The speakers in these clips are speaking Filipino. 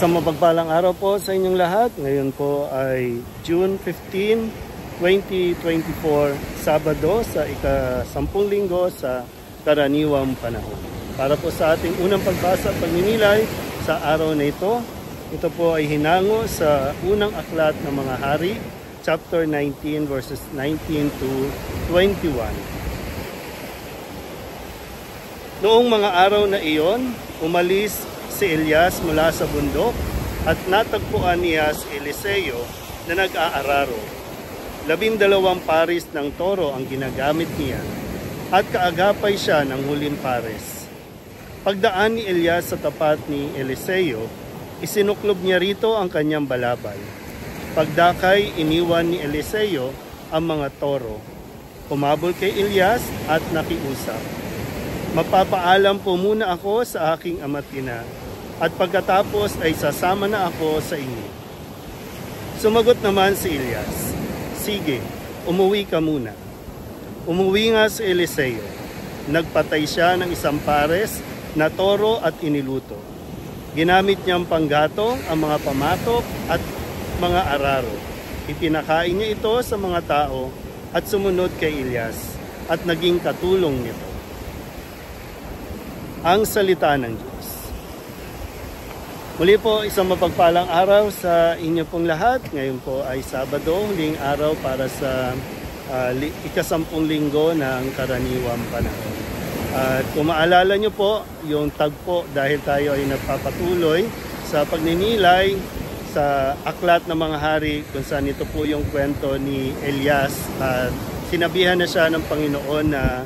Isang mapagpalang araw po sa inyong lahat. Ngayon po ay June 15, 2024, Sabado sa ika-10 linggo sa karaniwang panahon. Para po sa ating unang pagbasa at pagninilay sa araw na ito, ito po ay hinango sa unang aklat ng mga hari, chapter 19 verses 19 to 21. Noong mga araw na iyon, umalis si Elias mula sa bundok at natagpuan niya si Eliseo na nag-aararo. 12 pares ng toro ang ginagamit niya at kaagapay siya ng huling pares. Pagdaan ni Elias sa tapat ni Eliseo, isinuklob niya rito ang kanyang balabal. Pagdakay, iniwan ni Eliseo ang mga toro. Humabol kay Elias at nakiusap, "Magpapaalam po muna ako sa aking ama't ina, at pagkatapos ay sasama na ako sa inyo." Sumagot naman si Elias, "Sige, umuwi ka muna." Umuwi nga si Eliseo. Nagpatay siya ng 1 pares na toro at iniluto. Ginamit niyang panggatong ang mga pamatok at mga araro. Ipinakain niya ito sa mga tao at sumunod kay Elias at naging katulong nito. Ang salita ng Diyos. Muli po, isang mapagpalang araw sa inyo pong lahat. Ngayon po ay Sabado, huling araw para sa ika-10 linggo ng karaniwang panahon. At kung maalala nyo po, yung tagpo dahil tayo ay nagpapatuloy sa pagninilay sa aklat ng mga hari kung saan ito po yung kwento ni Elias. At sinabihan na siya ng Panginoon na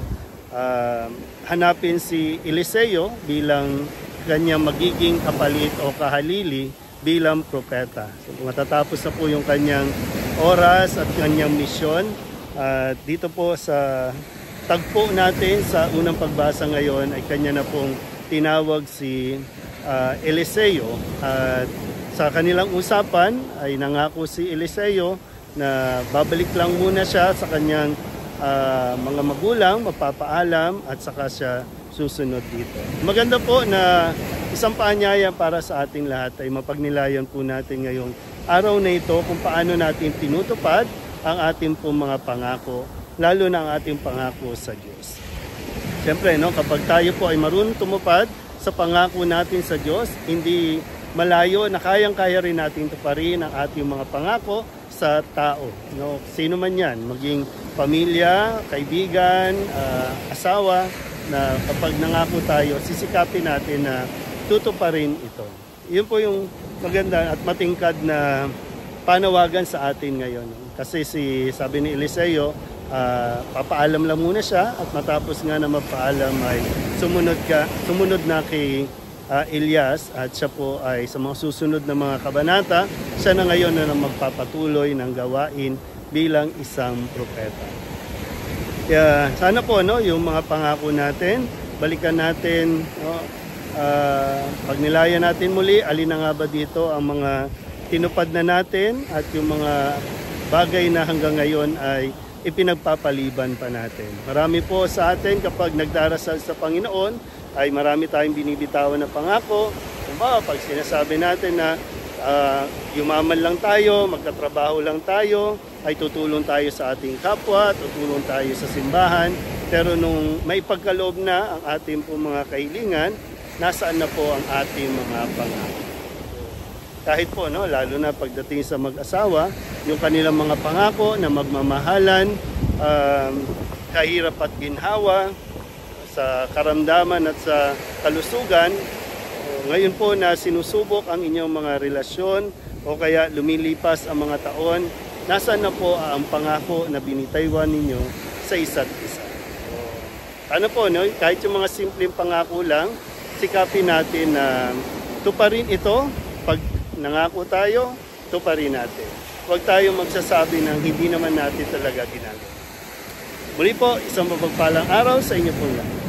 hanapin si Eliseo bilang kanyang magiging kapalit o kahalili bilang propeta. So, matatapos na po yung kanyang oras at kanyang misyon. Dito po sa tagpo natin sa unang pagbasa ngayon ay kanya na pong tinawag si Eliseo. At sa kanilang usapan ay nangako si Eliseo na babalik lang muna siya sa kanyang mga magulang, magpapaalam at saka siya susunod dito. Maganda po na isang paanyaya para sa ating lahat ay mapagnilayan po natin ngayong araw na ito kung paano natin tinutupad ang ating pong mga pangako, lalo na ang ating pangako sa Diyos. Siyempre, kapag tayo po ay marunong tumupad sa pangako natin sa Diyos, hindi malayo na kayang-kaya rin natin tuparin ang ating mga pangako sa tao. Sino man yan, maging pamilya, kaibigan, asawa, na kapag nangako tayo, sisikapin natin na tutuparin ito. Yun po yung maganda at matingkad na panawagan sa atin ngayon. Kasi sabi ni Eliseo, papaalam lang muna siya at matapos nga na magpaalam ay sumunod na kay Elias at siya po ay sa mga susunod na mga kabanata, siya na ngayon na magpapatuloy ng gawain bilang isang propeta. Kaya sana po yung mga pangako natin, balikan natin, pagnilayan natin muli, alin na nga ba dito ang mga tinupad na natin at yung mga bagay na hanggang ngayon ay ipinagpapaliban pa natin. Marami po sa atin kapag nagdarasal sa Panginoon ay marami tayong binibitawan na pangako. Pag sinasabi natin na yumaman lang tayo, magkatrabaho lang tayo, ay tutulong tayo sa ating kapwa, tutulong tayo sa simbahan. Pero nung may pagkaloob na ang ating po mga kahilingan, nasaan na po ang ating mga pangako? Kahit po, lalo na pagdating sa mag-asawa, yung kanilang mga pangako na magmamahalan, kahirap at ginhawa, sa karamdaman at sa kalusugan, ngayon po na sinusubok ang inyong mga relasyon o kaya lumilipas ang mga taon, nasaan na po ang pangako na binitaywan ninyo sa isa't isa? Ano po, kahit yung mga simpleng pangako lang, sikapin natin na tuparin ito. Pag nangako tayo, tuparin natin. Huwag tayo magsasabi ng hindi naman natin talaga ginagawa. Muli po, isang mapagpalang araw sa inyo po lahat.